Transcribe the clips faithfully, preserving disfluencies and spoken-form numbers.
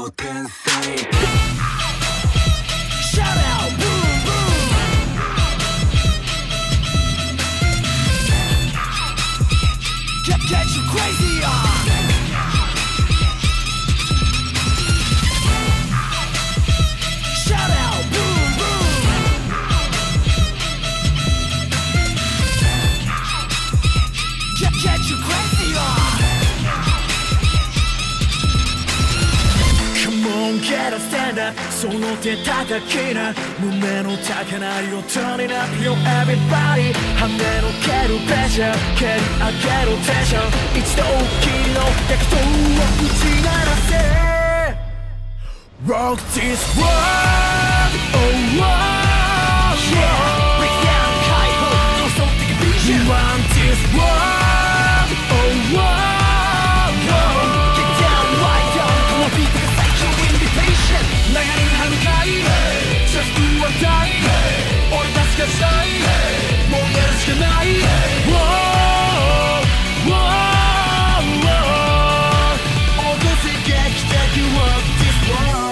量天才 Shout out, boom, boom. Get, get you crazy on. Shout out, boom, boom. Get, get you crazy on. Come on, get up, stand up. その手叩きな胸の高鳴りを Turn it up, yo everybody 跳ねのけるプレッシャー蹴り上げるテンション一度きりの激闘を打ち鳴らせ Rock this world, oh oh yeah Break down 解放理想的ビジョン You want this world, oh oh流れに歯向かい Just do or die 俺たちがしたいもうやるしかない Whoa, whoa, whoa 起こせ劇的 Walk this world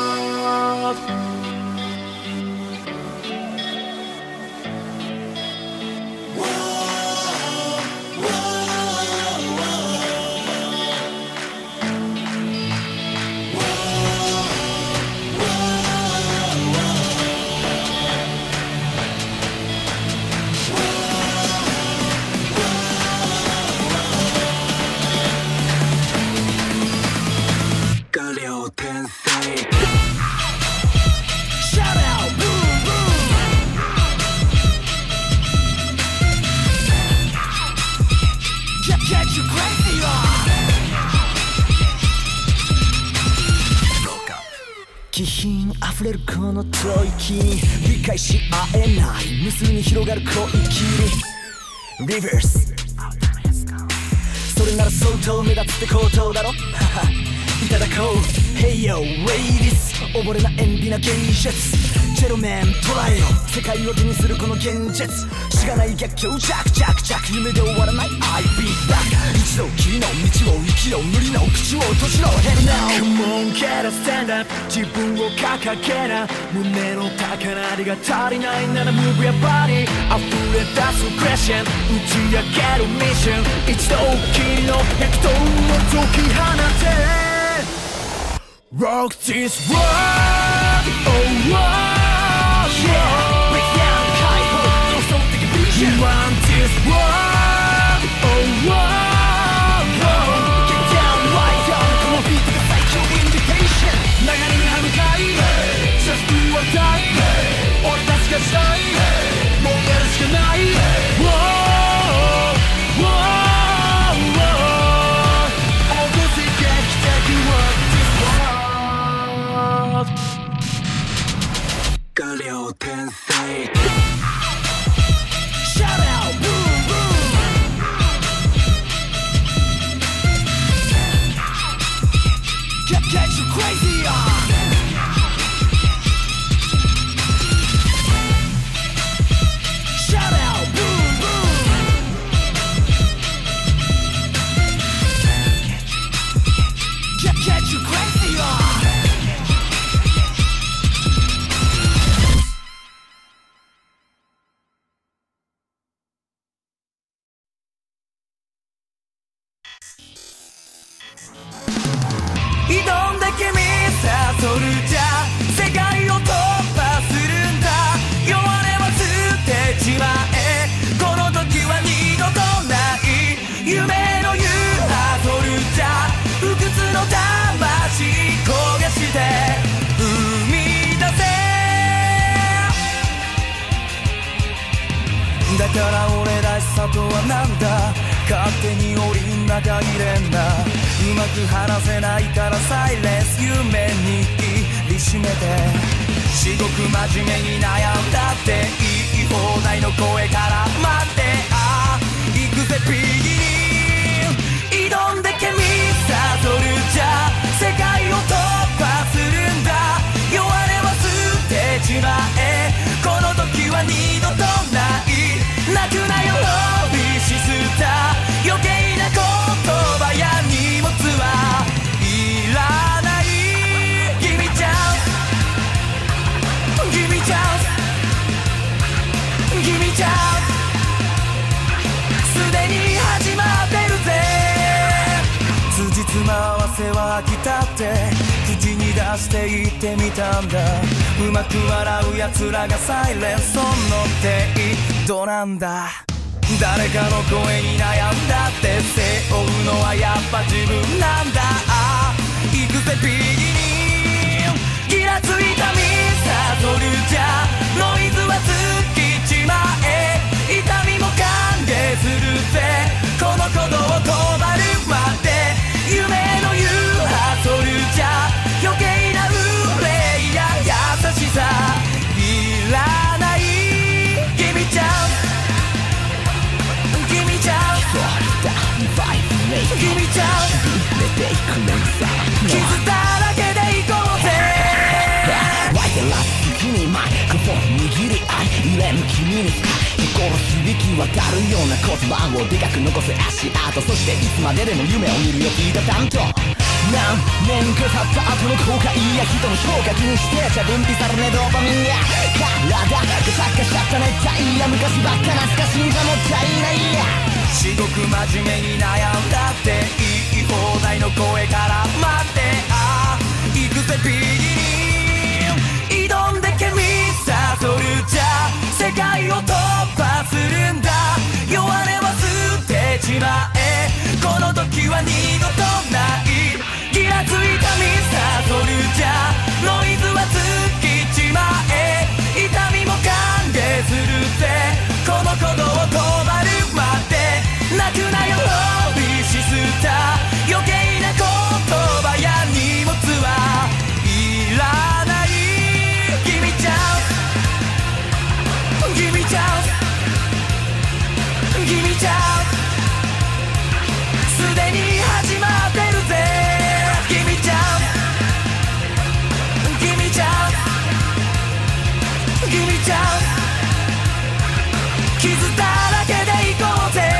気品あふれるこの吐息に理解し合えない無数に広がる広域に Reverse それなら相当目立つってことだろいただこう Hey yo ladies 溺れな塩ビな芸術ジェロメン捉えよ世界を手にするこの現実しがない逆境ジャクジャクジャク夢で終わらない I be back 一度きりの道を生きろ無理の口を閉じろ Hell no Come on get up stand up 自分を掲げな胸の高鳴りが足りないなら Move your body 溢れ出すクレッシェン打ち上げるミッション一度きりの激闘を解き放て Rock this world, oh oh yeah Break down 解放理想的ビジョン You want this world, oh oh Get down, right on このビートが最強インビテーション流れに歯向かい Just do or die 俺たちがしたいもうやるしかない Whoa, whoa, whoa 起こせ劇的 Rock this world画量天才 Shout out, boom, boom Get, get you crazy on Shout out, boom, boom Get, get you crazy on挑んで君さソルジャー世界を突破するんだ弱音は捨てちまえこの時は二度とない夢の言うハソルジャー不屈の魂焦がして生み出せだから俺らしさとはなんだ勝手に檻の中入れんなうまく話せないからサイレンス夢に握りしめて至極真面目に悩んだって言い放題の声から待ってああ行くぜピギニ挑んでケミさソルジャー世界を突破するんだ弱音は捨てちまえこの時は二度とない泣くなよロビシスター余計な言葉や荷物はいらないして言ってみたんだ。うまく笑う奴らがサイレンソンの程度なんだ。誰かの声に悩んだって背負うのはやっぱ自分なんだ。ああ行くぜピギニー、ギラついたミサトルじゃノイズは尽きちまえ、痛みも歓迎するぜこの鼓動止まるまで。夢のユーハソルじゃ余計な憂いや優しさいらない。君ちゃん君ちゃん君ちゃん傷だらけでいこうぜ。湧いてらす時にマイクロフォン握り合い揺れぬ君に心響き渡るような言葉をでかく残す足跡、そしていつまででも夢を見るよ聞いた担当。何年か経った後の後悔や人の評価気にしてちゃ分泌されねドーパミンや体がサッカーしちゃった熱帯や昔ばっか懐かしいがもったいないや。至極真面目に悩んだって言い放題の声から待って、ああ行くぜピギニー、挑んでけミサトルじゃ世界を突破するんだ。弱音は捨てちまえこの時は二度とない。ギラついたミサトルじゃノイズは尽きちまえ、痛みも歓迎するぜこの鼓動止まるまで。泣くなよロビシスター、余計な言葉や荷物はいらない。君ちゃん君ちゃん君ちゃんすでに始まってるぜ。君ちゃん君ちゃん君ちゃん傷だらけでいこうぜ。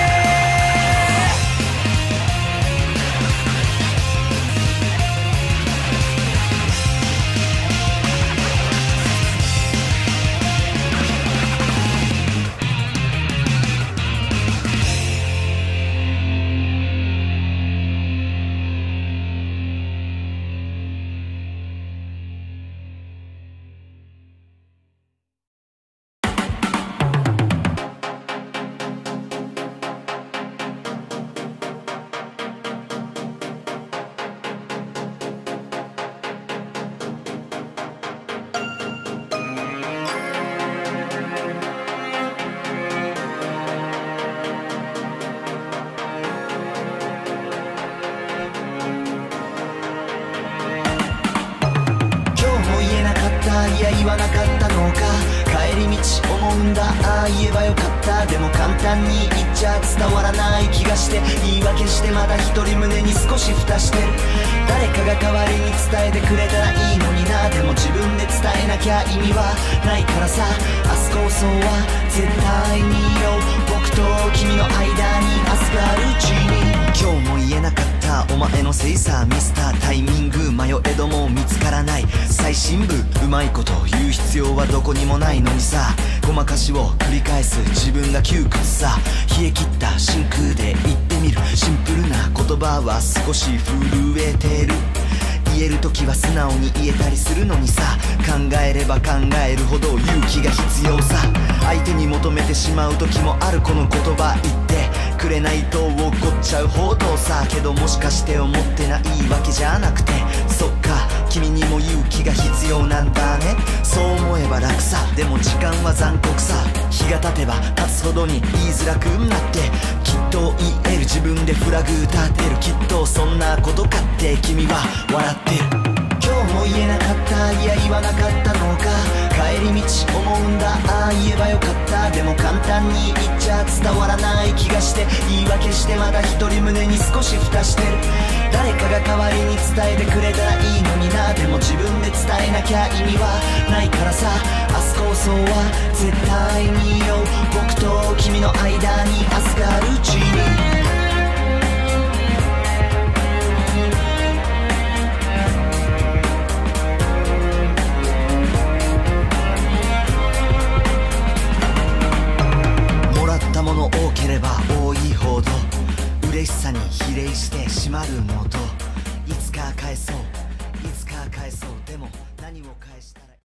いや言わなかったのか帰り道思うんだ、ああ言えばよかった。でも簡単に言っちゃ伝わらない気がして言い訳してまだ一人胸に少し蓋してる。誰かが代わりに伝えてくれたらいいのにな。でも自分で伝えなきゃ意味はないからさ。明日こそは絶対によ僕と君の間に明日があるうちに。今日も言えなかったお前のせいさミスタータイミング迷えども見つからない最深部うまいこと言う必要はどこにもないのにさ。ごまかしを繰り返す自分が窮屈さ。冷え切った真空で言ってみるシンプルな言葉は少し震えてる。言える時は素直に言えたりするのにさ。考えれば考えるほど勇気が必要さ。相手に求めてしまう時もあるこの言葉言ってくれないと怒っちゃう報道さ。けどもしかして思ってないわけじゃなくてそっか君にも勇気が必要なんだね。そう思えば楽さ。でも時間は残酷さ。日が経てば経つほどに言いづらくなってきっと言える自分でフラグ立てる。きっとそんなことかって君は笑ってる。今日も言えなかったいや言わなかったのか帰り道思うんだ、ああ言えばよかった。でも簡単に言っちゃ伝わらない気がして言い訳してまだ一人胸に少し蓋してる。誰かが代わりに伝えてくれたらいいのにな。でも自分で伝えなきゃ意味はないからさ。明日こそは絶対によ僕と君の間に明日があるうちに。もの多ければ多いほど嬉しさに比例してしまるもと。